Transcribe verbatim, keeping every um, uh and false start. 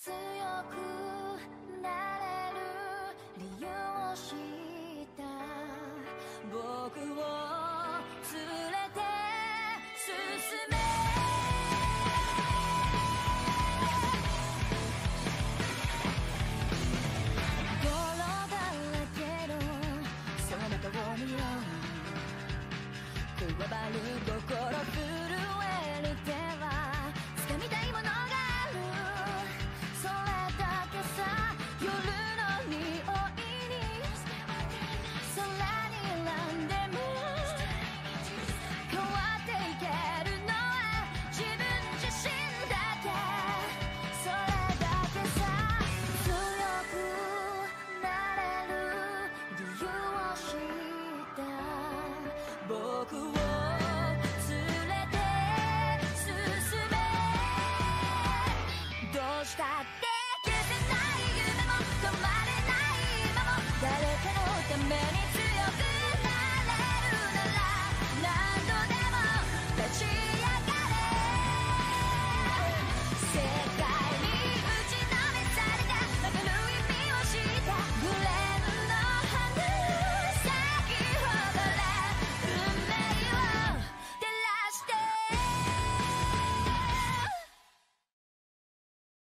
強くなれる理由を知った僕を連れて進め泥だらけのその顔にこわばる心震える手は掴みたいものがあるそれだけさ夜の匂いに空に選んでも変わっていけるのは自分自身だけそれだけさ強くなれる理由を知った僕を